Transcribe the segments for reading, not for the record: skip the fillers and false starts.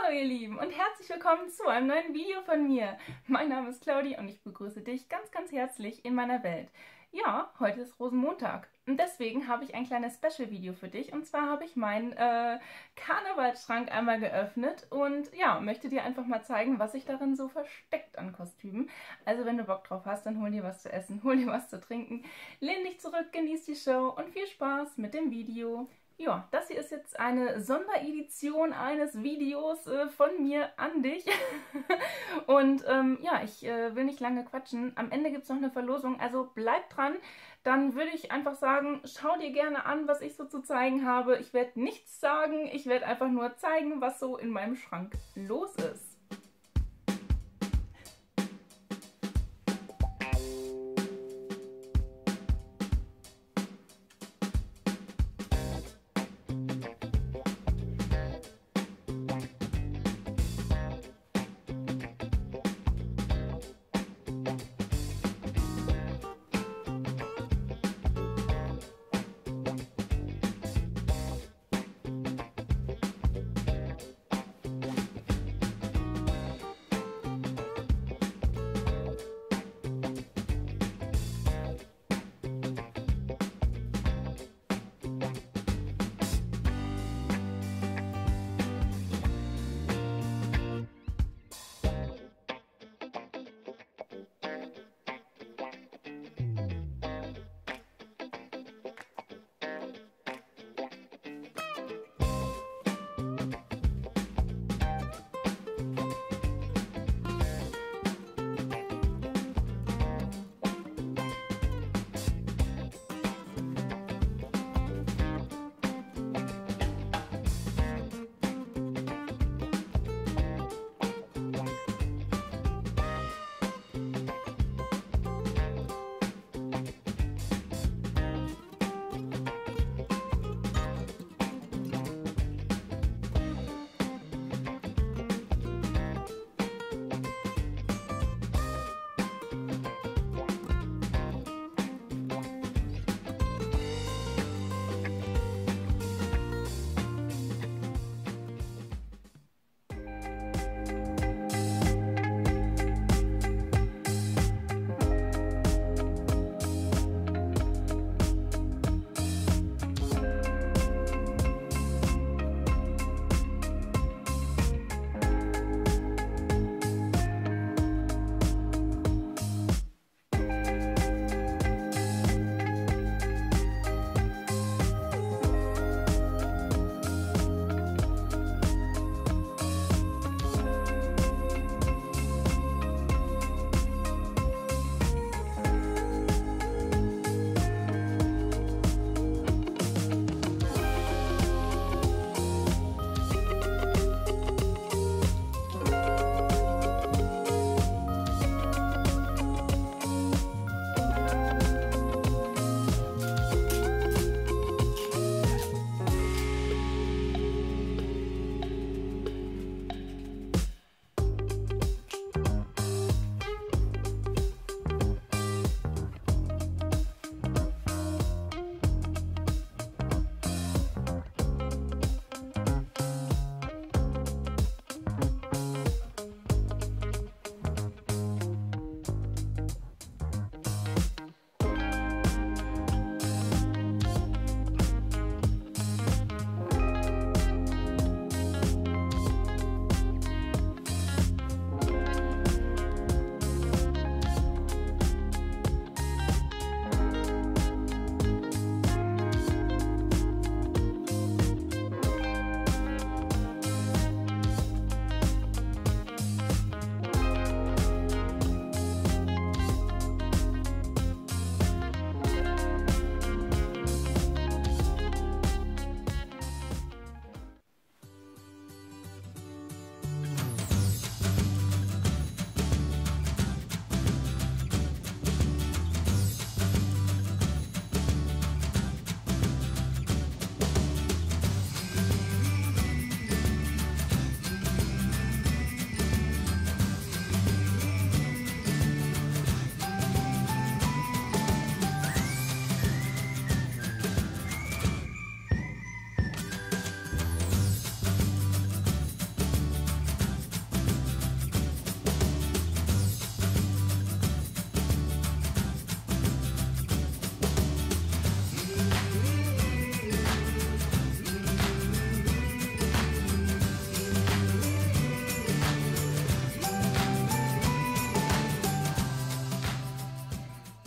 Hallo ihr Lieben und herzlich willkommen zu einem neuen Video von mir. Mein Name ist Claudi und ich begrüße dich ganz herzlich in meiner Welt. Ja, heute ist Rosenmontag und deswegen habe ich ein kleines Special-Video für dich. Und zwar habe ich meinen Karnevalsschrank einmal geöffnet und ja, möchte dir einfach mal zeigen, was sich darin so versteckt an Kostümen. Also wenn du Bock drauf hast, dann hol dir was zu essen, hol dir was zu trinken, lehn dich zurück, genieß die Show und viel Spaß mit dem Video. Ja, das hier ist jetzt eine Sonderedition eines Videos von mir an dich. Und ja, ich will nicht lange quatschen. Am Ende gibt es noch eine Verlosung, also bleib dran. Dann würde ich einfach sagen, schau dir gerne an, was ich so zu zeigen habe. Ich werde nichts sagen, ich werde einfach nur zeigen, was so in meinem Schrank los ist.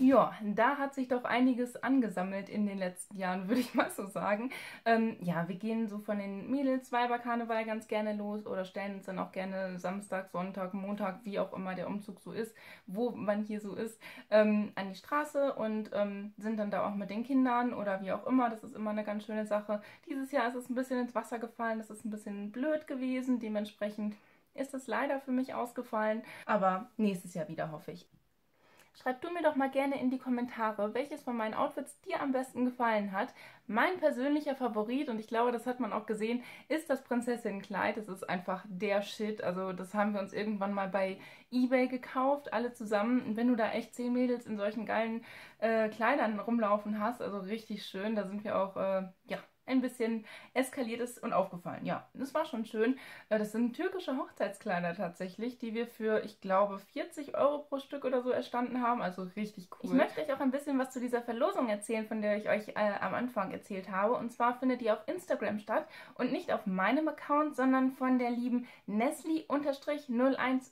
Ja, da hat sich doch einiges angesammelt in den letzten Jahren, würde ich mal so sagen. Ja, wir gehen so von den Mädels Weiberkarneval ganz gerne los oder stellen uns dann auch gerne Samstag, Sonntag, Montag, wie auch immer der Umzug so ist, wo man hier so ist, an die Straße und sind dann da auch mit den Kindern oder wie auch immer. Das ist immer eine ganz schöne Sache. Dieses Jahr ist es ein bisschen ins Wasser gefallen, das ist ein bisschen blöd gewesen, dementsprechend ist es leider für mich ausgefallen, aber nächstes Jahr wieder, hoffe ich. Schreib du mir doch mal gerne in die Kommentare, welches von meinen Outfits dir am besten gefallen hat. Mein persönlicher Favorit, und ich glaube, das hat man auch gesehen, ist das Prinzessinnenkleid. Das ist einfach der Shit. Also das haben wir uns irgendwann mal bei eBay gekauft, alle zusammen. Und wenn du da echt 10 Mädels in solchen geilen Kleidern rumlaufen hast, also richtig schön, da sind wir auch, ja, ein bisschen eskaliert ist und aufgefallen. Ja, das war schon schön. Das sind türkische Hochzeitskleider tatsächlich, die wir für, ich glaube, 40 € pro Stück oder so erstanden haben. Also richtig cool. Ich möchte euch auch ein bisschen was zu dieser Verlosung erzählen, von der ich euch am Anfang erzählt habe. Und zwar findet die auf Instagram statt und nicht auf meinem Account, sondern von der lieben Nesli_01_.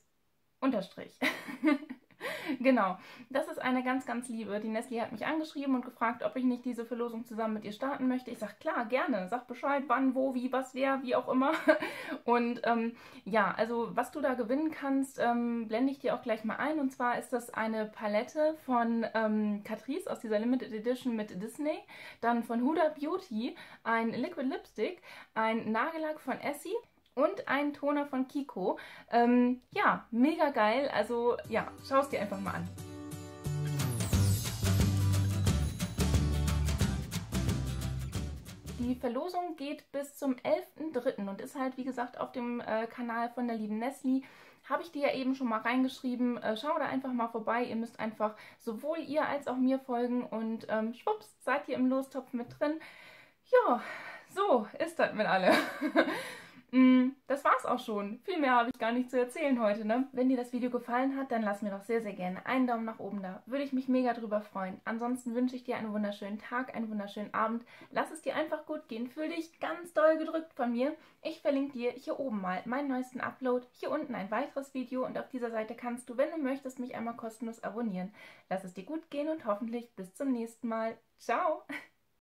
Genau, das ist eine ganz, ganz liebe. Die Nestle hat mich angeschrieben und gefragt, ob ich nicht diese Verlosung zusammen mit ihr starten möchte. Ich sage, klar, gerne. Sag Bescheid, wann, wo, wie, was, wer, wie auch immer. Und ja, also was du da gewinnen kannst, blende ich dir auch gleich mal ein. Und zwar ist das eine Palette von Catrice aus dieser Limited Edition mit Disney. Dann von Huda Beauty ein Liquid Lipstick, ein Nagellack von Essie und ein Toner von Kiko. Ja, mega geil. Also ja, schau es dir einfach mal an. Die Verlosung geht bis zum 11.3. und ist halt, wie gesagt, auf dem Kanal von der lieben Nesli. Habe ich dir ja eben schon mal reingeschrieben. Schau da einfach mal vorbei. Ihr müsst einfach sowohl ihr als auch mir folgen und schwupps, seid ihr im Lostopf mit drin. Ja, so ist das mit alle. Das war's auch schon. Viel mehr habe ich gar nicht zu erzählen heute, ne? Wenn dir das Video gefallen hat, dann lass mir doch sehr, sehr gerne einen Daumen nach oben da. Würde ich mich mega drüber freuen. Ansonsten wünsche ich dir einen wunderschönen Tag, einen wunderschönen Abend. Lass es dir einfach gut gehen. Fühl dich ganz doll gedrückt von mir. Ich verlinke dir hier oben mal meinen neuesten Upload, hier unten ein weiteres Video und auf dieser Seite kannst du, wenn du möchtest, mich einmal kostenlos abonnieren. Lass es dir gut gehen und hoffentlich bis zum nächsten Mal. Ciao!